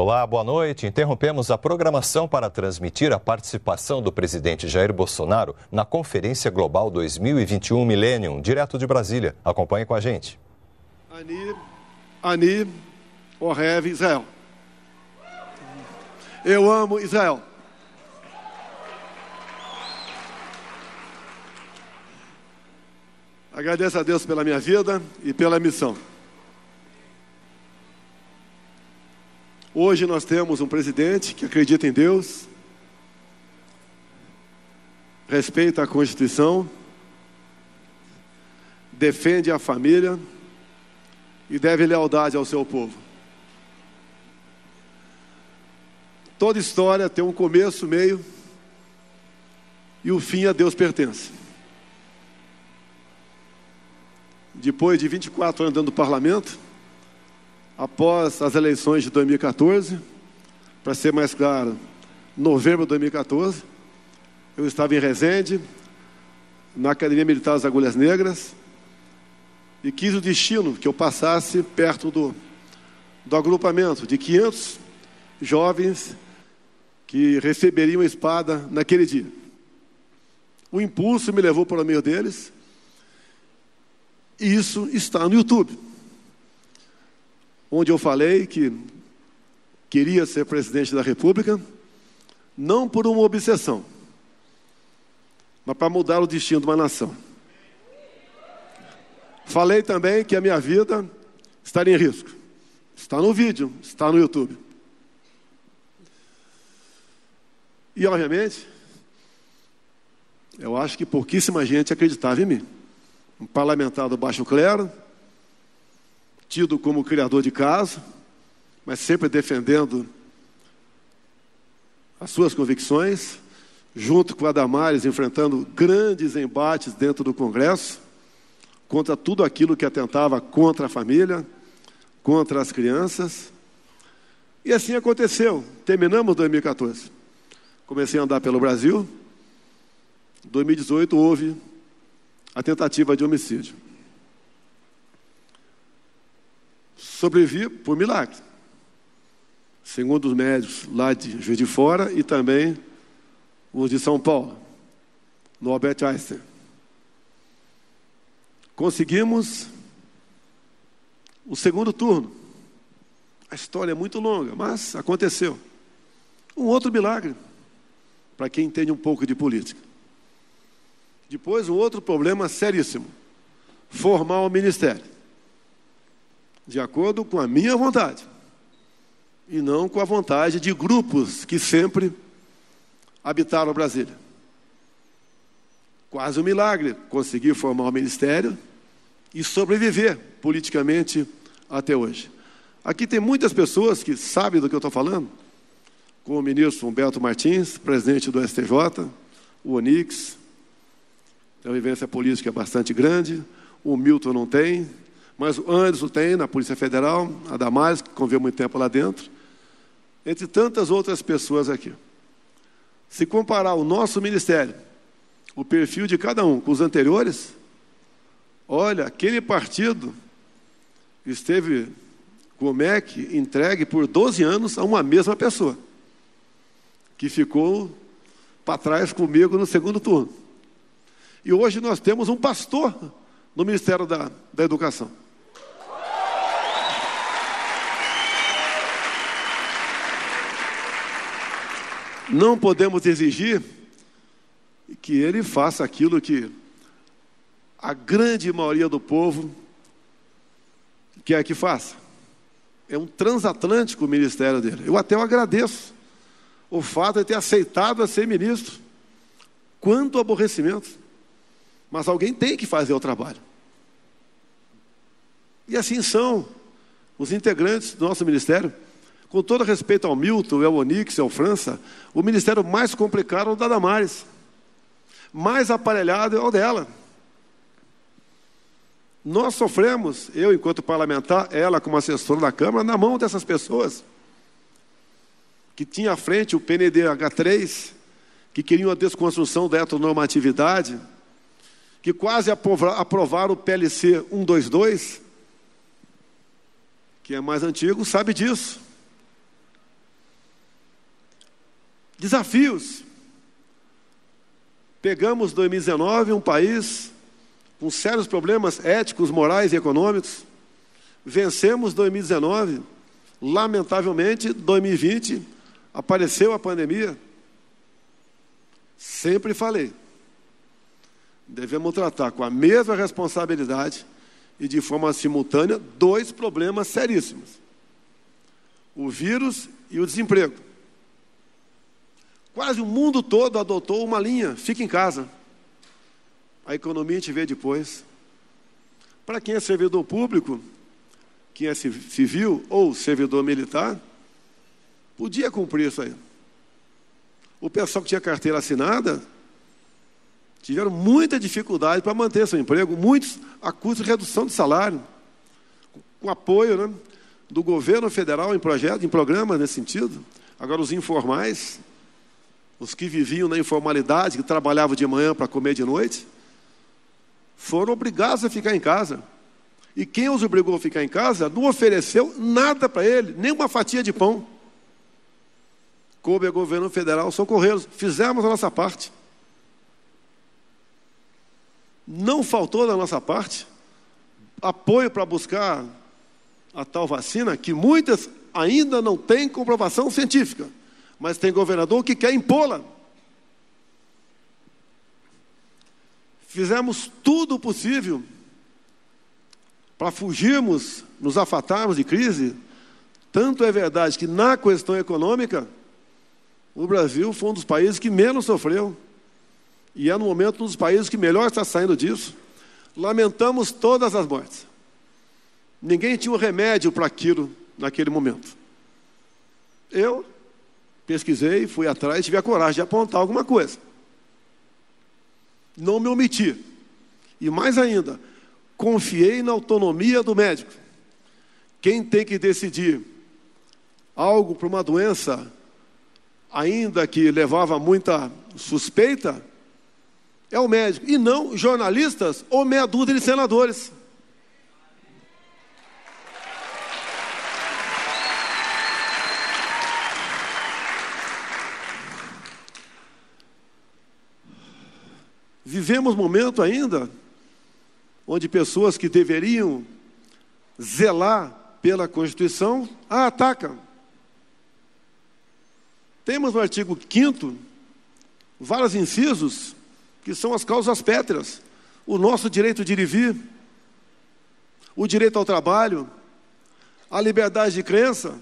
Olá, boa noite. Interrompemos a programação para transmitir a participação do presidente Jair Bolsonaro na Conferência Global 2021 Millennium, direto de Brasília. Acompanhe com a gente. Ani, Ohev, Israel. Eu amo Israel. Agradeço a Deus pela minha vida e pela missão. Hoje nós temos um presidente que acredita em Deus, respeita a Constituição, defende a família e deve lealdade ao seu povo. Toda história tem um começo, meio e o fim a Deus pertence. Depois de 24 anos dentro do parlamento, após as eleições de 2014, para ser mais claro, novembro de 2014, eu estava em Resende, na Academia Militar das Agulhas Negras, e quis o destino que eu passasse perto do agrupamento de 500 jovens que receberiam a espada naquele dia. O impulso me levou para o meio deles, e isso está no YouTube, onde eu falei que queria ser presidente da República, não por uma obsessão, mas para mudar o destino de uma nação. Falei também que a minha vida estaria em risco. Está no vídeo, está no YouTube. E, obviamente, eu acho que pouquíssima gente acreditava em mim. Um parlamentar do baixo clero, tido como criador de caso, mas sempre defendendo as suas convicções, junto com a Damares, enfrentando grandes embates dentro do Congresso, contra tudo aquilo que atentava contra a família, contra as crianças. E assim aconteceu. Terminamos 2014. Comecei a andar pelo Brasil. Em 2018 houve a tentativa de homicídio. Sobrevivi por milagre, segundo os médicos lá de Juiz de Fora e também os de São Paulo, no Albert Einstein. Conseguimos o segundo turno. A história é muito longa, mas aconteceu. Um outro milagre, para quem entende um pouco de política. Depois, um outro problema seríssimo: formar o ministério, de acordo com a minha vontade, e não com a vontade de grupos que sempre habitaram Brasília. Quase um milagre conseguir formar o ministério e sobreviver politicamente até hoje. Aqui tem muitas pessoas que sabem do que eu estou falando, como o ministro Humberto Martins, presidente do STJ, o Onix, tem uma vivência política bastante grande, o Milton não tem, mas o Anderson tem na Polícia Federal, a Damares, que conviveu muito tempo lá dentro, entre tantas outras pessoas aqui. Se comparar o nosso ministério, o perfil de cada um com os anteriores, olha, aquele partido esteve com o MEC entregue por 12 anos a uma mesma pessoa, que ficou para trás comigo no segundo turno. E hoje nós temos um pastor no Ministério da Educação. Não podemos exigir que ele faça aquilo que a grande maioria do povo quer que faça. É um transatlântico o ministério dele. Eu até agradeço o fato de ter aceitado a ser ministro. Quanto aborrecimento. Mas alguém tem que fazer o trabalho. E assim são os integrantes do nosso ministério. Com todo respeito ao Milton, ao Onix, ao França, o ministério mais complicado é o da Damares. Mais aparelhado é o dela. Nós sofremos, eu enquanto parlamentar, ela como assessora da Câmara, na mão dessas pessoas que tinha à frente o PNDH3, que queriam a desconstrução da heteronormatividade, que quase aprovaram o PLC 122, que é mais antigo, sabe disso. Desafios. Pegamos 2019, um país com sérios problemas éticos, morais e econômicos. Vencemos 2019. Lamentavelmente, 2020, apareceu a pandemia. Sempre falei, devemos tratar com a mesma responsabilidade e de forma simultânea dois problemas seríssimos: o vírus e o desemprego. Quase o mundo todo adotou uma linha: fica em casa. A economia a gente vê depois. Para quem é servidor público, quem é civil ou servidor militar, podia cumprir isso aí. O pessoal que tinha carteira assinada tiveram muita dificuldade para manter seu emprego, muitos a custo de redução de salário, com apoio, né, do governo federal em projetos, em programas nesse sentido. Agora, os informais, os que viviam na informalidade, que trabalhavam de manhã para comer de noite, foram obrigados a ficar em casa. E quem os obrigou a ficar em casa não ofereceu nada para ele, nem uma fatia de pão. Coube ao governo federal socorrê-los. Fizemos a nossa parte. Não faltou da nossa parte apoio para buscar a tal vacina, que muitas ainda não têm comprovação científica, mas tem governador que quer impô-la. Fizemos tudo o possível para fugirmos, nos afatarmos de crise. Tanto é verdade que na questão econômica, o Brasil foi um dos países que menos sofreu. E é, no momento, um dos países que melhor está saindo disso. Lamentamos todas as mortes. Ninguém tinha um remédio para aquilo naquele momento. Eu pesquisei, fui atrás, tive a coragem de apontar alguma coisa. Não me omiti. E mais ainda, confiei na autonomia do médico. Quem tem que decidir algo para uma doença, ainda que levava muita suspeita, é o médico, e não jornalistas ou meia dúzia de senadores. Vivemos um momento ainda onde pessoas que deveriam zelar pela Constituição a atacam. Temos no artigo 5º vários incisos que são as causas pétreas: o nosso direito de ir e vir, o direito ao trabalho, a liberdade de crença.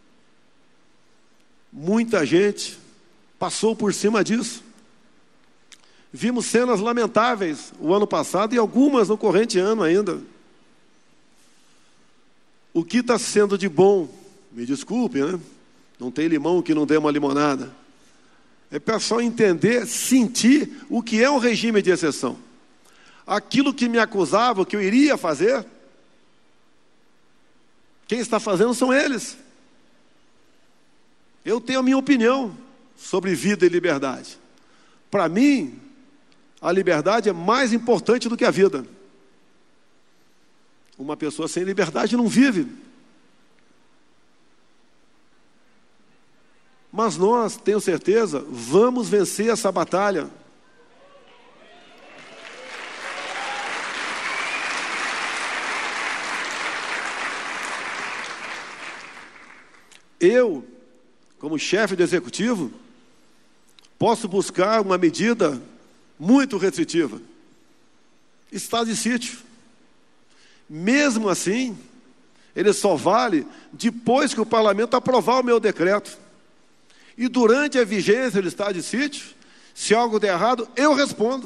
Muita gente passou por cima disso. Vimos cenas lamentáveis o ano passado e algumas no corrente ano ainda. O que está sendo de bom, me desculpe, né? Não tem limão que não dê uma limonada. É para só entender, sentir o que é um regime de exceção. Aquilo que me acusava, que eu iria fazer, quem está fazendo são eles. Eu tenho a minha opinião sobre vida e liberdade. Para mim, a liberdade é mais importante do que a vida. Uma pessoa sem liberdade não vive. Mas nós, tenho certeza, vamos vencer essa batalha. Eu, como chefe do executivo, posso buscar uma medida muito restritiva: estado de sítio. Mesmo assim, ele só vale depois que o parlamento aprovar o meu decreto. E durante a vigência do estado de sítio, se algo der errado, eu respondo.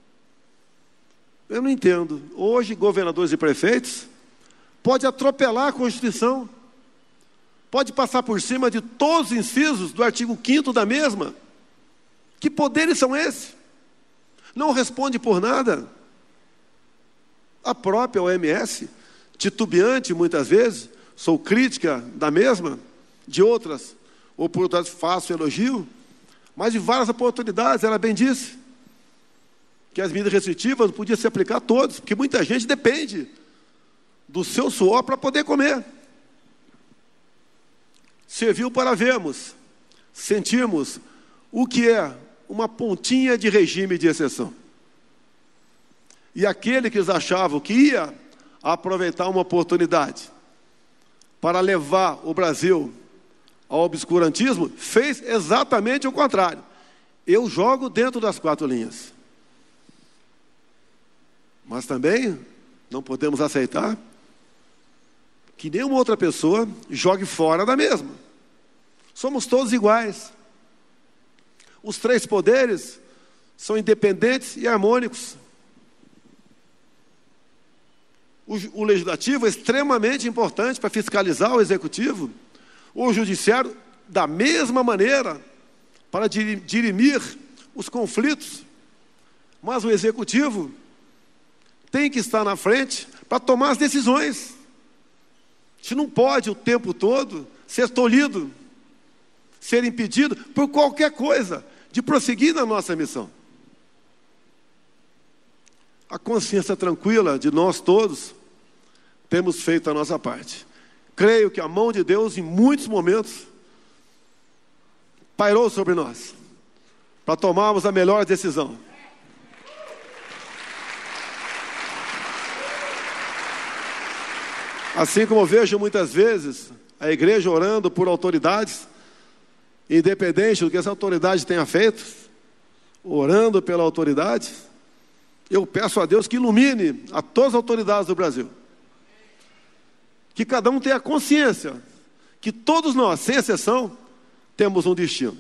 Eu não entendo. Hoje, governadores e prefeitos podem atropelar a Constituição, pode passar por cima de todos os incisos do artigo 5º da mesma. Que poderes são esses? Não responde por nada. A própria OMS, titubeante muitas vezes, sou crítica da mesma, de outras oportunidades faço elogio, mas de várias oportunidades ela bem disse que as medidas restritivas podiam se aplicar a todos, porque muita gente depende do seu suor para poder comer. Serviu para vermos, sentirmos o que é uma pontinha de regime de exceção. E aquele que eles achavam que ia aproveitar uma oportunidade para levar o Brasil ao obscurantismo, fez exatamente o contrário. Eu jogo dentro das 4 linhas. Mas também não podemos aceitar que nenhuma outra pessoa jogue fora da mesma. Somos todos iguais. Os 3 poderes são independentes e harmônicos. O legislativo é extremamente importante para fiscalizar o executivo. O judiciário, da mesma maneira, para dirimir os conflitos. Mas o executivo tem que estar na frente para tomar as decisões. A gente não pode o tempo todo ser tolhido, ser impedido por qualquer coisa de prosseguir na nossa missão. A consciência tranquila de nós todos, temos feito a nossa parte. Creio que a mão de Deus, em muitos momentos, pairou sobre nós, para tomarmos a melhor decisão. Assim como eu vejo muitas vezes a igreja orando por autoridades, independente do que essa autoridade tenha feito, orando pela autoridade, eu peço a Deus que ilumine a todas as autoridades do Brasil. Que cada um tenha consciência que todos nós, sem exceção, temos um destino.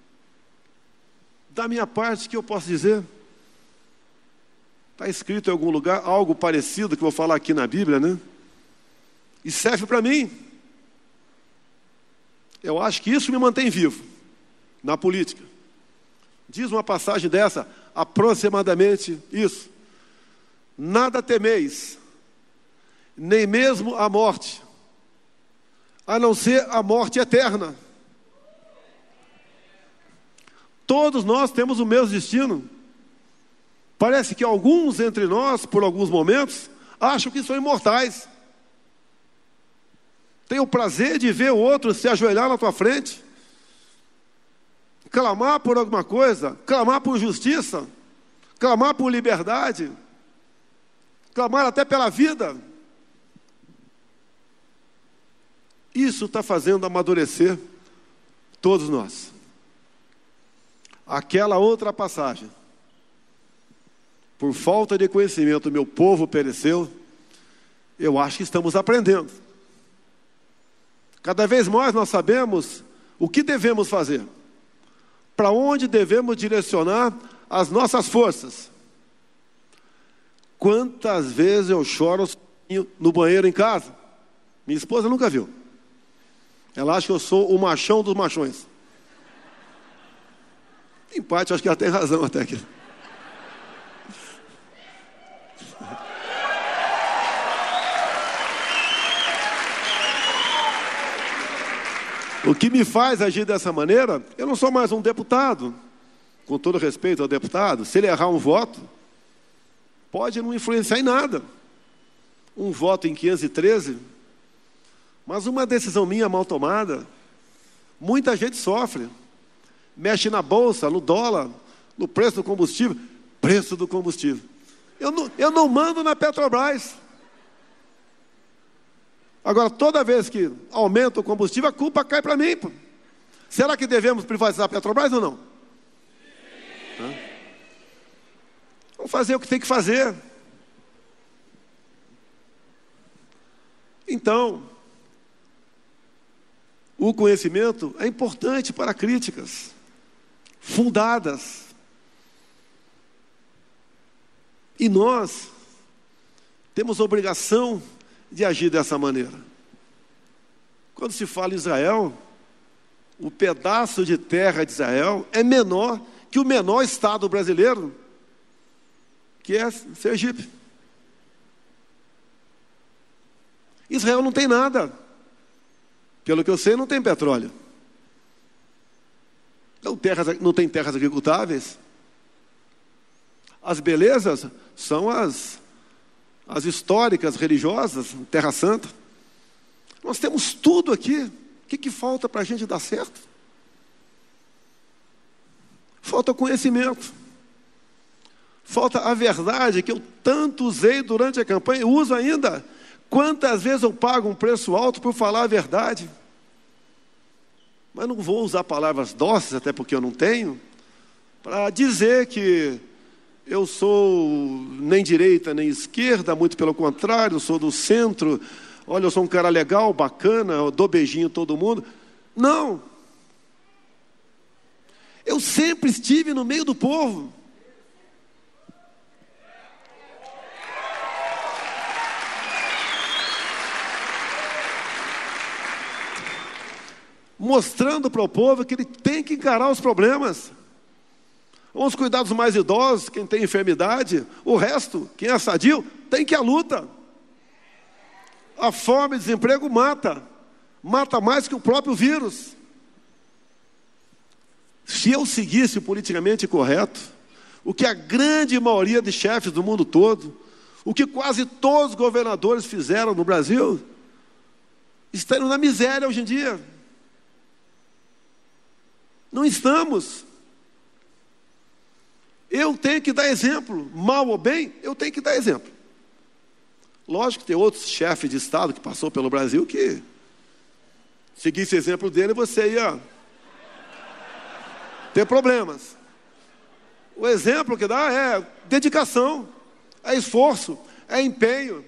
Da minha parte, o que eu posso dizer? Está escrito em algum lugar algo parecido que eu vou falar aqui na Bíblia, né? E serve para mim. Eu acho que isso me mantém vivo na política. Diz uma passagem dessa, aproximadamente isso: nada temeis, nem mesmo a morte, a não ser a morte eterna. Todos nós temos o mesmo destino. Parece que alguns entre nós, por alguns momentos, acham que são imortais. Tem o prazer de ver o outro se ajoelhar na tua frente, clamar por alguma coisa, clamar por justiça, clamar por liberdade, clamar até pela vida. Isso está fazendo amadurecer todos nós. Aquela outra passagem: por falta de conhecimento meu povo pereceu, eu acho que estamos aprendendo. Cada vez mais nós sabemos o que devemos fazer, para onde devemos direcionar as nossas forças. Quantas vezes eu choro no banheiro em casa? Minha esposa nunca viu. Ela acha que eu sou o machão dos machões. Em parte, acho que ela tem razão até aqui. O que me faz agir dessa maneira, eu não sou mais um deputado. Com todo respeito ao deputado, se ele errar um voto, pode não influenciar em nada. Um voto em 513, mas uma decisão minha mal tomada, muita gente sofre. Mexe na bolsa, no dólar, no preço do combustível. Preço do combustível. Eu não mando na Petrobras. Agora, toda vez que aumenta o combustível, a culpa cai para mim. Pô. Será que devemos privatizar a Petrobras ou não? Vamos fazer o que tem que fazer. Então, o conhecimento é importante para críticas fundadas. E nós temos a obrigação de agir dessa maneira. Quando se fala em Israel, o pedaço de terra de Israel é menor que o menor estado brasileiro, que é Sergipe. Israel não tem nada. Pelo que eu sei, não tem petróleo. Não tem terras agricultáveis. As belezas são as históricas, religiosas, Terra Santa. Nós temos tudo aqui. O que falta para a gente dar certo? falta conhecimento. Falta a verdade que eu tanto usei durante a campanha e uso ainda. Quantas vezes eu pago um preço alto por falar a verdade? Mas não vou usar palavras dóceis, até porque eu não tenho, para dizer que eu sou nem direita nem esquerda, muito pelo contrário, eu sou do centro. Olha, eu sou um cara legal, bacana, eu dou beijinho em todo mundo. Não. Eu sempre estive no meio do povo. Mostrando para o povo que ele tem que encarar os problemas. Vamos cuidar dos mais idosos, quem tem enfermidade. O resto, quem é sadio, tem que ir à luta. A fome e o desemprego mata. Mata mais que o próprio vírus. Se eu seguisse o politicamente correto, o que a grande maioria de chefes do mundo todo, o que quase todos os governadores fizeram no Brasil, estariam na miséria hoje em dia. Não estamos. Eu tenho que dar exemplo, mal ou bem, eu tenho que dar exemplo. Lógico que tem outros chefes de Estado que passou pelo Brasil que seguisse o exemplo dele, você ia ter problemas. O exemplo que dá é dedicação, é esforço, é empenho.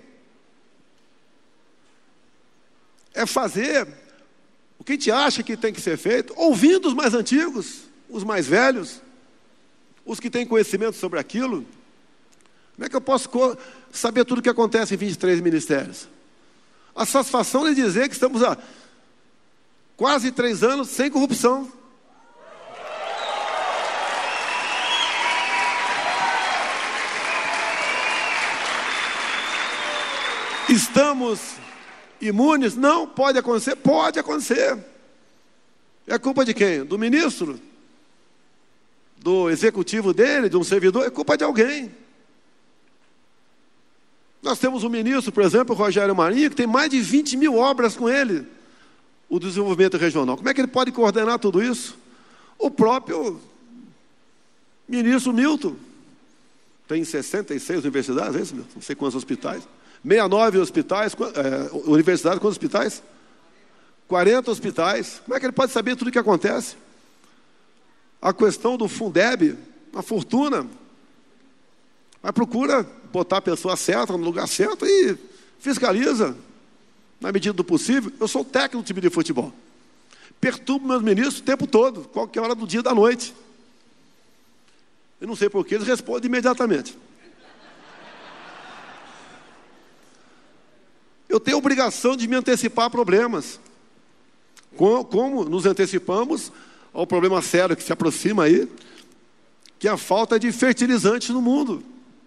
É fazer o que a gente acha que tem que ser feito, ouvindo os mais antigos, os mais velhos, os que têm conhecimento sobre aquilo. Como é que eu posso saber tudo o que acontece em 23 ministérios? A satisfação de dizer que estamos há quase 3 anos sem corrupção. Estamos imunes? Não, pode acontecer? Pode acontecer. É culpa de quem? Do ministro? Do executivo dele? De um servidor? É culpa de alguém. Nós temos um ministro, por exemplo, o Rogério Marinho, que tem mais de 20 mil obras com ele, o desenvolvimento regional. Como é que ele pode coordenar tudo isso? O próprio ministro Milton tem 66 universidades, é isso, Milton? Não sei quantos hospitais. 69 hospitais, universidades, quantos hospitais? 40 hospitais. Como é que ele pode saber tudo o que acontece? A questão do Fundeb, uma fortuna. Mas procura botar a pessoa certa no lugar certo e fiscaliza, na medida do possível. Eu sou técnico do time de futebol. Perturbo meus ministros o tempo todo, qualquer hora do dia e da noite. Eu não sei porquê, eles respondem imediatamente. Eu tenho a obrigação de me antecipar a problemas. Como nos antecipamos ao problema sério que se aproxima aí, que é a falta de fertilizantes no mundo.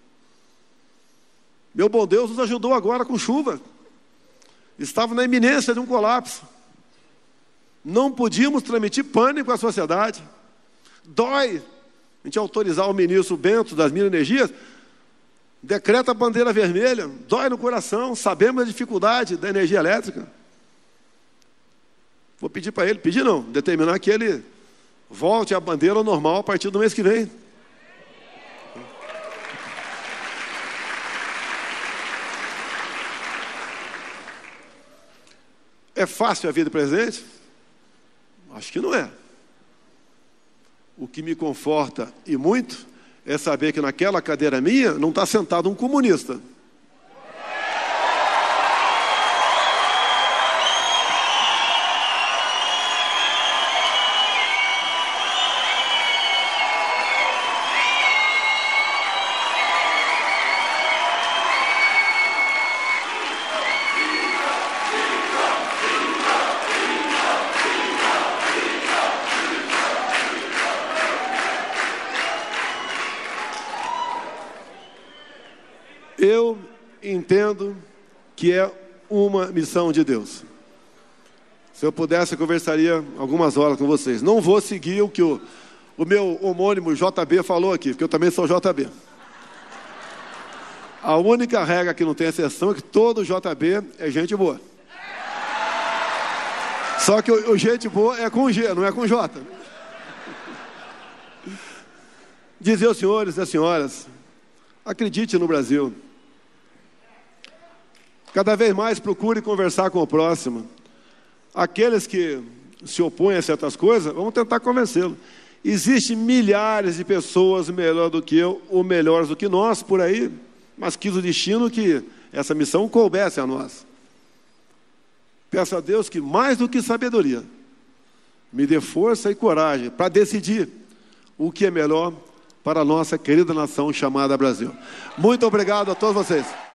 Meu bom Deus nos ajudou agora com chuva. Estava na iminência de um colapso. Não podíamos transmitir pânico à sociedade. Dói a gente autorizar o ministro Bento das Minas e Energias, decreta a bandeira vermelha, dói no coração, sabemos a dificuldade da energia elétrica. Vou pedir para ele, pedir não, determinar que ele volte a bandeira ao normal a partir do mês que vem. É fácil a vida presente? Acho que não é. O que me conforta e muito é saber que naquela cadeira minha não está sentado um comunista. Eu entendo que é uma missão de Deus. Se eu pudesse, eu conversaria algumas horas com vocês. Não vou seguir o que o meu homônimo JB falou aqui, porque eu também sou JB. A única regra que não tem exceção é que todo JB é gente boa. Só que o gente boa é com G, não é com J. dizer aos senhores e às senhoras, acredite no Brasil. Cada vez mais procure conversar com o próximo. Aqueles que se opõem a certas coisas, vamos tentar convencê-lo. Existem milhares de pessoas melhor do que eu, ou melhores do que nós, por aí, mas quis o destino que essa missão coubesse a nós. Peço a Deus que, mais do que sabedoria, me dê força e coragem para decidir o que é melhor para a nossa querida nação chamada Brasil. Muito obrigado a todos vocês.